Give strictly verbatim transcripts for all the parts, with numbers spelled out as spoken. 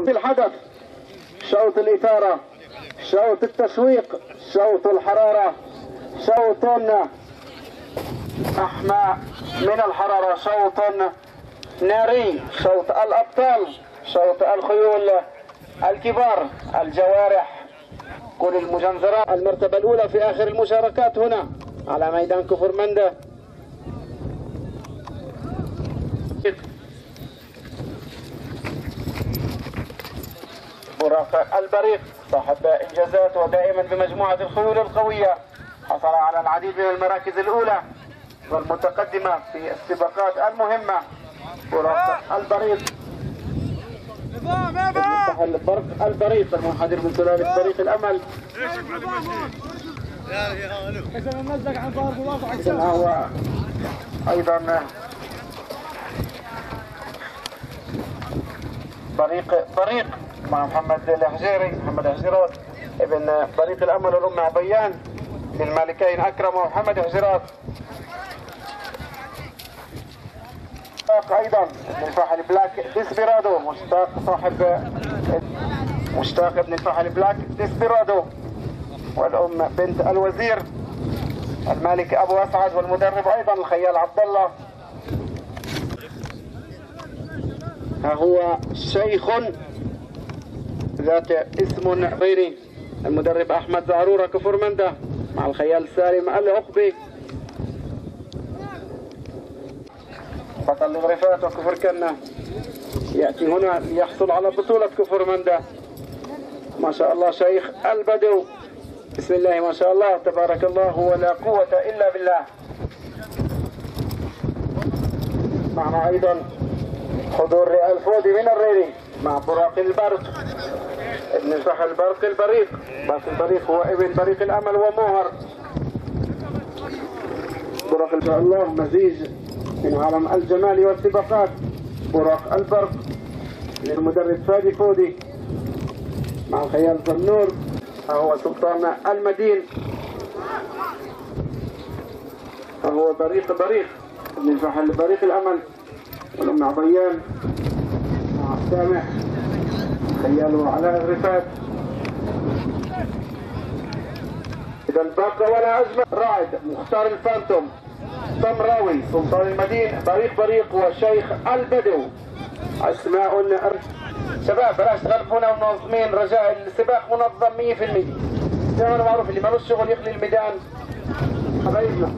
الحدث، شوط الإثارة، شوط التشويق، شوط الحرارة، شوط أحمى من الحرارة، شوط ناري، شوط الابطال، شوط الخيول الكبار، الجوارح، كل المجنزرات. المرتبة الأولى في آخر المشاركات هنا على ميدان كفر مندا. براق البريق صاحب إنجازات ودائما بمجموعة الخيول القوية، حصل على العديد من المراكز الأولى والمتقدمة في السباقات المهمة. براق البريق البرق البريق المنحدر من سلالة بريق الأمل. هو أيضا بريق بريق مع محمد الحجيري، محمد الحجيرات ابن بريق الأمل والأم عبيان للمالكين أكرم ومحمد الحجيرات. ايضا ابن الفحل بلاك ديسبيرادو، مشتاق صاحب مشتاق ابن الفحل بلاك ديسبيرادو، والام بنت الوزير المالك ابو اسعد، والمدرب ايضا الخيال عبد الله. ها هو شيخ ذات اسم غيري، المدرب احمد زعرورة كفر مندا مع الخيال سالم العقبي، بطل الغرفات وكفر كنا يأتي هنا ليحصل على بطولة كفر مندا. ما شاء الله شيخ البدو، بسم الله ما شاء الله تبارك الله ولا قوة إلا بالله. معنا أيضا حضور الفودي من الريري مع براق البرق ابن الفحل برق البريق. برق البريق هو ابن بريق الأمل وموهر. براق إن شاء الله مزيج من عالم الجمال والسباقات. براق البرق للمدرب فادي فودي مع الخيال زنور. هو سلطان المدين، هو بريق بريق ابن الفحل بريق الأمل والأم عبيان مع سامح خياله على الرفات. إذا باقة ولا أزمة. رائد مختار الفانتوم، طمراوي سلطان المدين، بريق بريق والشيخ البدو. اسماء شباب بلاش تغلبونا منظمين، رجاء السباق منظم مية بالمية زي ما معروف، اللي مالوش شغل يخلي الميدان حبايبنا.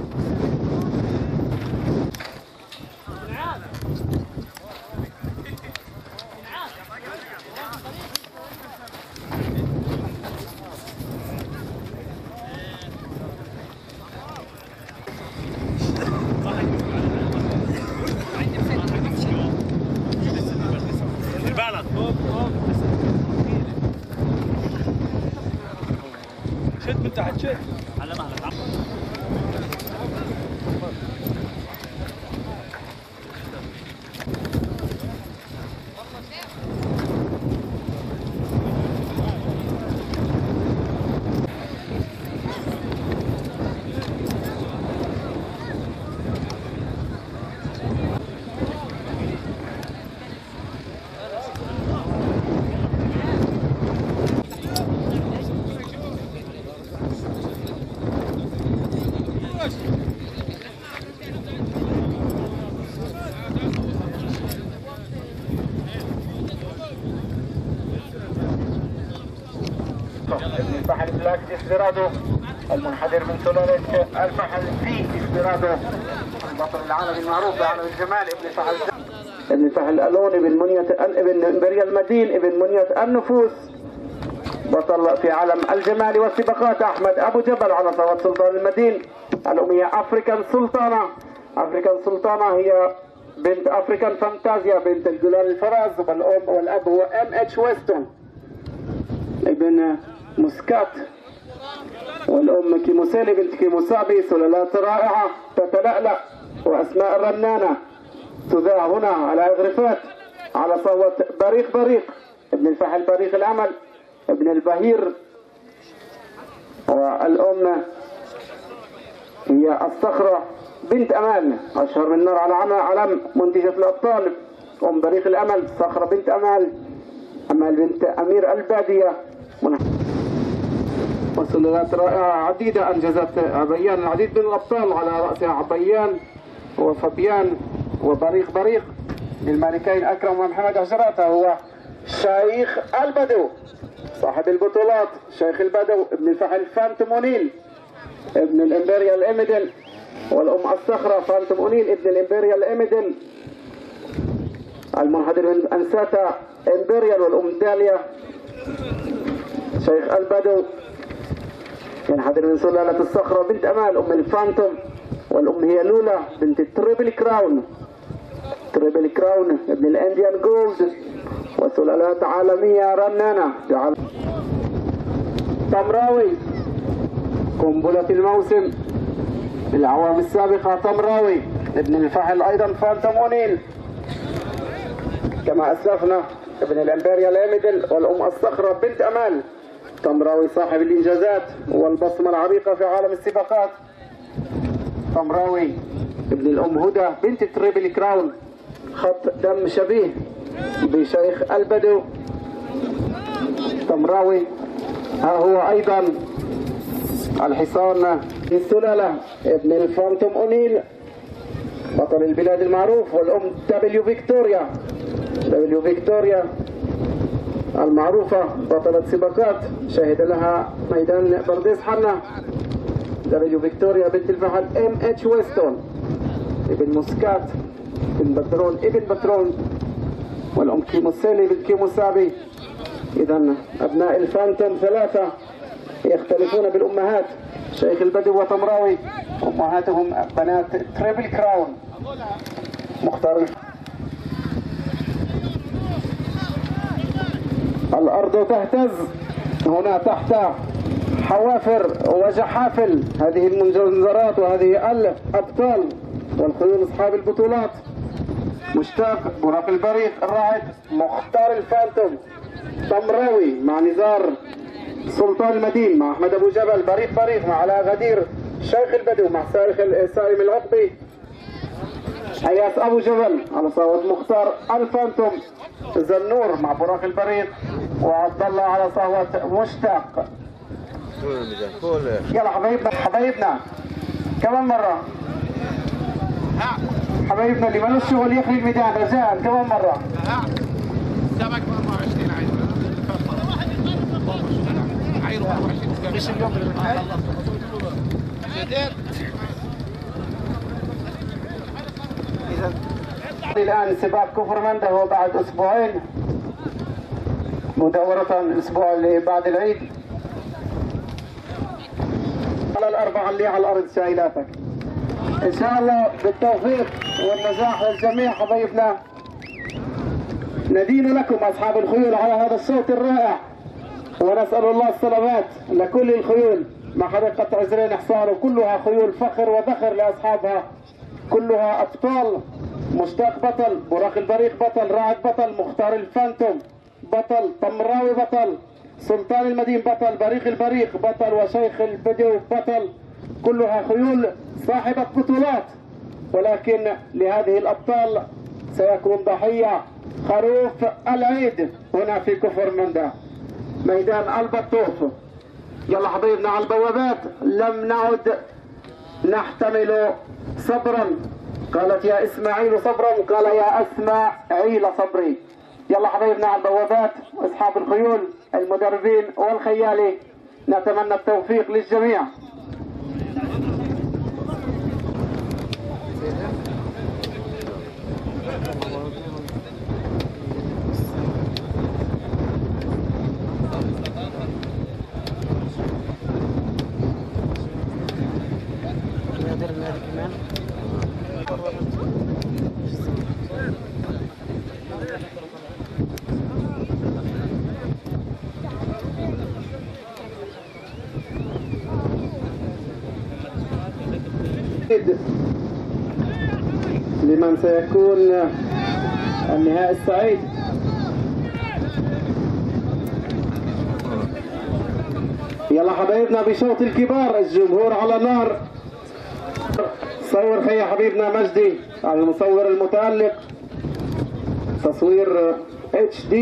شد من تحت شد على مهلك عفوا. الفحل بلاك ديسبيرادو المنحدر من سلالة الفحل في ديسبيرادو، البطل العالمي المعروف بعالم الجمال ابن الفحل ابن الفحل الالون ابن منية ابن امبريال المدين ابن منية النفوس، بطل في عالم الجمال والسباقات. احمد ابو جبل على صوت سلطان المدين، الامية افريكان سلطانة. افريكان سلطانة هي بنت افريكان فانتازيا بنت الجلال الفراز، والام والاب هو ام اتش ويستون ابن مسكات، والأم كيموسيلي بنت كيموسابي. سلالات رائعة تتلألأ، وأسماء الرنانة تذاع هنا على إغرفات على صوت بريق بريق ابن الفحل بريق الأمل ابن البهير، والأم هي الصخرة بنت أمال أشهر من نار على علم منتجة الابطال. أم بريق الأمل صخرة بنت أمال أمال بنت أمير البادية، وسلالات رائعة عديدة أنجزت عبيان العديد من الأبطال، على رأسها عبيان وفبيان وبريق بريق للملكين أكرم ومحمد عجراته. هو شيخ البدو صاحب البطولات، شيخ البدو ابن الفحل الفانتوم أونيل ابن الإمبريال إميدن، والأم الصخرة فانتوم أونيل ابن الإمبريال إميدن، المنحدر من بنوساثا إمبريال، والأم داليا. شيخ البدو ينحدر من سلالة الصخرة بنت أمال أم الفانتوم، والأم هي لولا بنت التريبل كراون، تريبل كراون ابن الإنديان جولد، وسلالات عالمية رنانة. طمراوي قنبلة الموسم الأعوام السابقة، طمراوي ابن الفحل أيضا فانتوم أونيل كما أسلفنا ابن الإمبريال إميدل، والأم الصخرة بنت أمال. طمراوي صاحب الإنجازات والبصمة العريقة في عالم السباقات. طمراوي ابن الأم هدى بنت التريبل كراون، خط دم شبيه بشيخ البدو. طمراوي ها هو أيضا الحصان من سلالة ابن الفانتوم أونيل بطل البلاد المعروف، والأم دبليو فيكتوريا، دبليو فيكتوريا المعروفة بطلة سباقات شهد لها ميدان برديس حنا. دبليو فيكتوريا بنت الفحل ام اتش ويستون ابن مسكات ابن بترون ابن بترون، والأم كيموسيلي بنت كيموسابي. إذا أبناء الفانتوم ثلاثة يختلفون بالأمهات، شيخ البدو وطمراوي أمهاتهم بنات تريبل كراون. مختار الأرض تهتز هنا تحت حوافر وجحافل هذه المنجزرات وهذه الأبطال والخيول أصحاب البطولات. مشتاق براق البريق الراعد مختار الفانتوم. طمراوي مع نزار سلطان المدين مع أحمد أبو جبل، بريق بريق مع علاء غدير شيخ البدو مع سالم العقبي، حياس أبو جبل على صوت مختار الفانتوم. زنور مع براق البريق، وعبد الله على صوت مشتاق. يلا حبايبنا حبايبنا كمان مرة، حبايبنا اللي مالوش شغل يخلي الميدان رجاء كمان مرة. سبق أربعة وعشرين عايز عايز أربعة وعشرين مش اليوم اللي إذا الآن سباق كفر مندا هو بعد أسبوعين، مدورة الأسبوع اللي بعد العيد. على الأربعة اللي على الأرض شايلاتك إن شاء الله بالتوفيق والنجاح للجميع. حبايبنا ندين لكم أصحاب الخيول على هذا الصوت الرائع، ونسأل الله السلامات لكل الخيول مع حديقة عزرين حصان، وكلها خيول فخر وذخر لأصحابها، كلها أبطال. مشتاق بطل، براق البريق بطل، راعد بطل، مختار الفانتوم بطل، طمراوي بطل، سلطان المدين بطل، بريق البريق بطل، وشيخ البدو بطل. كلها خيول صاحبة بطولات، ولكن لهذه الأبطال سيكون ضحية خروف العيد هنا في كفر مندا ميدان البطوف. يلا حبيبنا على البوابات، لم نعد نحتمل صبرا. قالت يا اسماعيل صبرا، قال يا اسماعيل صبري. يلا حبايبنا على البوابات، اصحاب الخيول المدربين والخيالي، نتمنى التوفيق للجميع. لمن سيكون النهائي السعيد. يلا حبايبنا بشوط الكبار، الجمهور على نار. صور خي حبيبنا مجدي المصور المتألق، تصوير اتش دي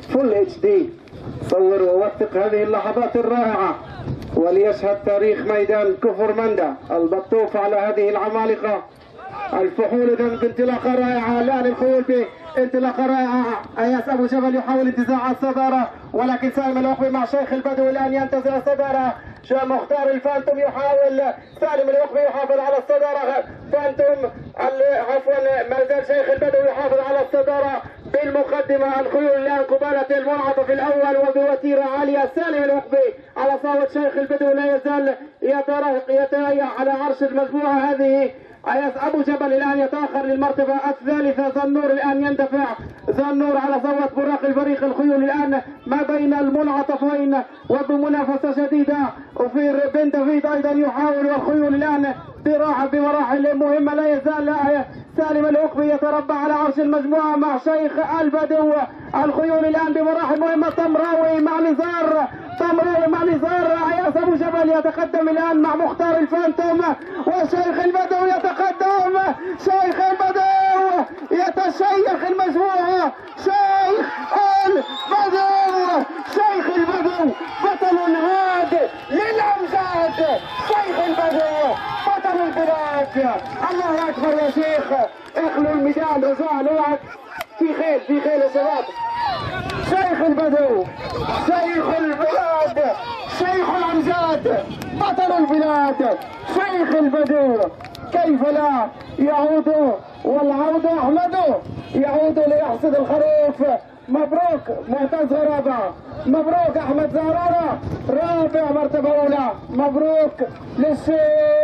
فل اتش دي. صور ووثق هذه اللحظات الرائعة وليشهد تاريخ ميدان كفر مندا البطوف على هذه العمالقة الفحول. إذا بانطلاقة رائعة الآن الخيول في انطلاقة رائعة. اياس ابو جبل يحاول انتزاع الصدارة ولكن سالم العقبي مع شيخ البدو الآن ينتزع الصدارة. مختار الفانتوم يحاول، سالم العقبي يحافظ على الصدارة. فانتوم عفوا ما زال شيخ البدو يحافظ على الصدارة بالمقدمة. الخيول الآن قبالة المنعطف الأول وبوتيرة عالية. سالم العقبي على صوت شيخ البدو لا يزال يتريح على عرش المجموعة هذه. اياس ابو جبل الان يتاخر للمرتبه الثالثه. زنور الان يندفع، زنور على صوت براق الفريق. الخيول الان ما بين المنعطفين وبمنافسه شديده. وفي بن دافيد ايضا يحاول، والخيول الان براحه بمراحل مهمه. لا يزال سالم العقبي يتربع على عرش المجموعه مع شيخ البدو. الخيول الان بمراحل مهمه. طمراوي مع نزار، طمراوي مع نزار. اياس ابو جبل يتقدم الان مع مختار الفانتوم وشيخ البدو يتقدم. شيخ البدو يتشيخ المجموعه. شيخ البدو، شيخ البدو بطل الهاد للامجاد. شيخ البدو بطل البلاد. الله اكبر يا شيخ. اخلوا الميدان رجاء نوعك. في خيل في خيل يا شباب. شيخ البدو، شيخ البلاد، شيخ الامجاد، بطل البلاد. شيخ البدو كيف لا يعود، والعود احمد يعود ليحصد الخروف. مبروك معتز غرابه، مبروك احمد زهراره رابع مرتبه اولى. مبروك للشيخ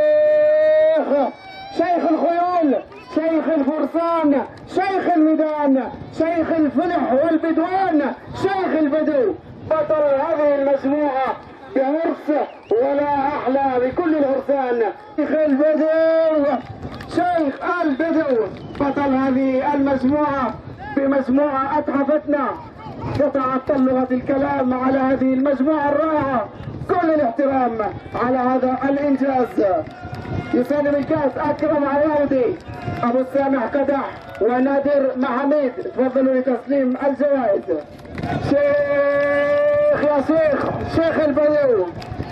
شيخ الخيول، شيخ الفرسان، شيخ الميدان، شيخ الفلح والبدوان. شيخ البدو بطل هذه المجموعه بهرس ولا احلى بكل الهرسان. شيخ البدو، شيخ البدو بطل هذه المجموعه بمجموعه اتحفتنا. تتعطل لغه الكلام على هذه المجموعه الرائعه. كل الاحترام على هذا الانجاز. يسلم الكاس اكرم عواودي، ابو السامح قدح ونادر محمد. تفضلوا لتسليم الجوائز. شيخ يا شيخ، شيخ البدو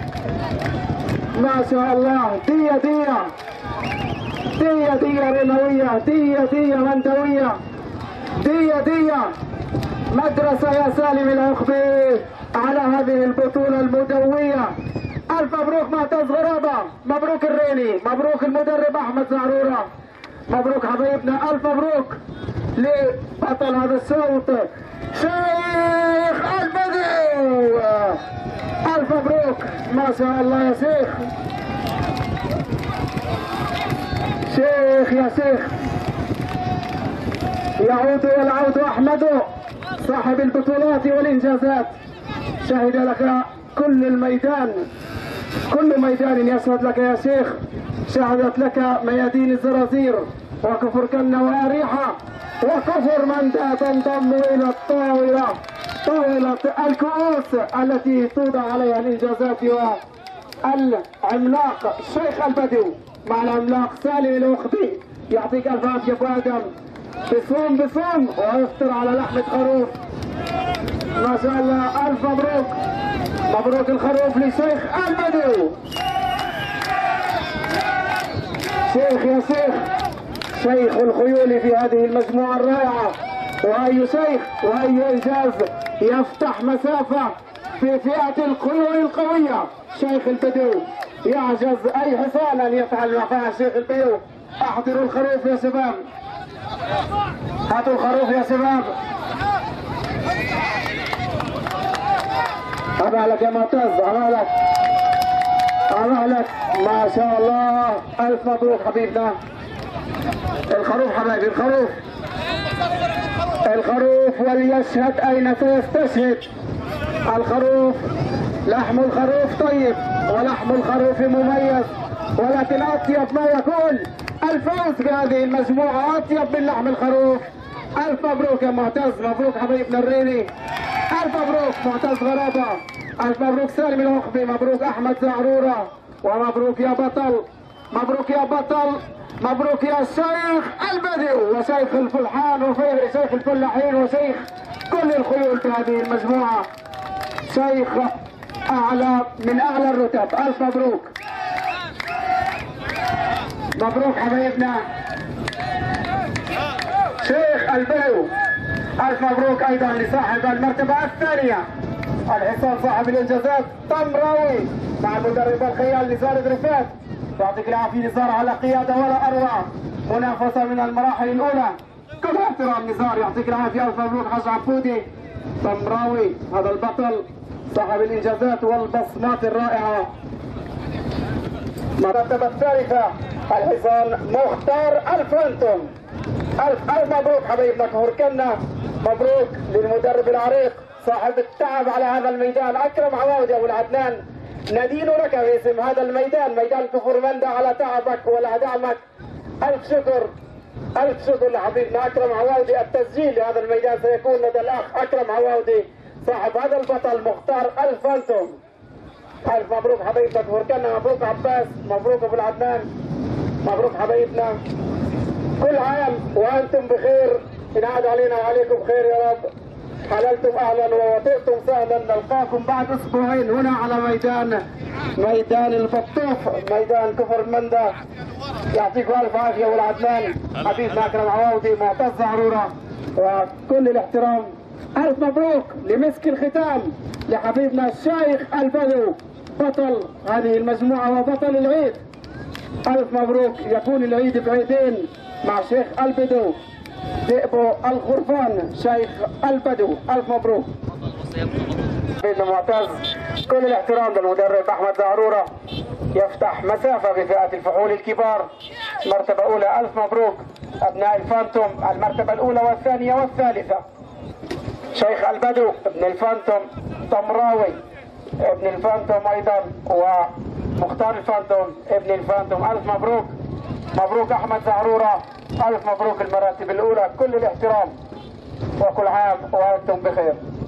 ما شاء الله. دية دية دية دية رموية، دية دية مندوية، دية دية مدرسة يا سالم العقبي على هذه البطولة المدوية. ألف مبروك معتز غرابة، مبروك الريني، مبروك المدرب أحمد زعرورة، مبروك حبايبنا. ألف مبروك لبطل هذا الصوت شيخ البدو. ألف مبروك ما شاء الله يا شيخ. شيخ يا شيخ. يعود والعود أحمد صاحب البطولات والإنجازات. شهد لك كل الميدان، كل ميدان يشهد لك يا شيخ. شهدت لك ميادين الزرازير وكفر كنا واريحه وكفر مندا تنضم الى الطاوله، طاوله الكؤوس التي توضع عليها الانجازات والعملاق الشيخ البدو مع العملاق سالم العقبي. يعطيك الف عافيه ابو ادم. بصوم بصوم ويفطر على لحمه خروف. ما شاء الله. الف مبروك، مبروك الخروف لشيخ البدو. شيخ يا شيخ، شيخ الخيول في هذه المجموعة الرائعة. وأي شيخ وأي إنجاز يفتح مسافة في فئة الخيول القوية. شيخ البدو يعجز أي حصان أن يفعل ما فعل شيخ البدو. أحضروا الخروف يا شباب، هاتوا الخروف يا شباب. أمالك يا معتز، أمالك أمالك ما شاء الله. ألف مبروك حبيبنا. الخروف حبايبي، الخروف الخروف وليشهد أين سيستشهد. الخروف لحم الخروف طيب ولحم الخروف مميز، ولكن أطيب ما يكون الفوز بهذه المجموعة أطيب من لحم الخروف. ألف مبروك يا معتز، مبروك حبيبنا الريني. ألف مبروك معتز غرابة، ألف مبروك سالم العقبي، مبروك أحمد زعرورة، ومبروك يا بطل، مبروك يا بطل، مبروك يا شيخ البدو وشيخ الفلحان وشيخ الفلاحين وشيخ كل الخيول في هذه المجموعة. شيخ أعلى من أعلى الرتب، ألف مبروك. مبروك حبايبنا. شيخ البدو، ألف مبروك أيضا لصاحب المرتبة الثانية. الحصان صاحب الإنجازات طمراوي مع المدرب الخيال نزار رفات. يعطيك العافية نزار على قيادة ولا أروع. منافسة من المراحل الأولى. كل احترام نزار، يعطيك العافية. ألف مبروك حاج عبودي. طمراوي هذا البطل صاحب الإنجازات والبصمات الرائعة. المرتبة الثالثة الحصان مختار الفانتوم. ألف ألف مبروك حبايبنا كهركنا. مبروك للمدرب العريق صاحب التعب على هذا الميدان أكرم عواود يا أبو العدنان. ندين لك باسم هذا الميدان، ميدان كفر مندا، على تعبك ولا دعمك. ألف شكر ألف شكر لحبيبنا أكرم عواودي. التسجيل لهذا الميدان سيكون لدى الأخ أكرم عواودي صاحب هذا البطل مختار الفانتوم. ألف مبروك حبايبنا كهركنا. مبروك عباس، مبروك أبو العدنان، مبروك حبايبنا. كل عام وأنتم بخير، ينعاد علينا وعليكم بخير يا رب. حللتم اهلا ووطئتم سهلا. نلقاكم بعد اسبوعين هنا على ميدان ميدان البطوف، ميدان كفر مندا. يعطيكم الف عافيه والعدنان. حبيبنا اكرم عواودي، معتز عروره، وكل الاحترام. الف مبروك لمسك الختام لحبيبنا الشيخ البدو بطل هذه المجموعه وبطل العيد. الف مبروك. يكون العيد بعيدين مع شيخ البدو دئبو الخرفان شيخ البدو. ألف مبروك. سيدنا معتز. كل الاحترام للمدرب أحمد زعرورة، يفتح مسافة بفئة الفحول الكبار. مرتبة أولى. ألف مبروك أبناء الفانتوم، المرتبة الأولى والثانية والثالثة. شيخ البدو ابن الفانتوم، طمراوي ابن الفانتوم أيضا، ومختار الفانتوم ابن الفانتوم. ألف مبروك. مبروك أحمد زعرورة. ألف مبروك المراتب الأولى. كل الاحترام وكل عام وأنتم بخير.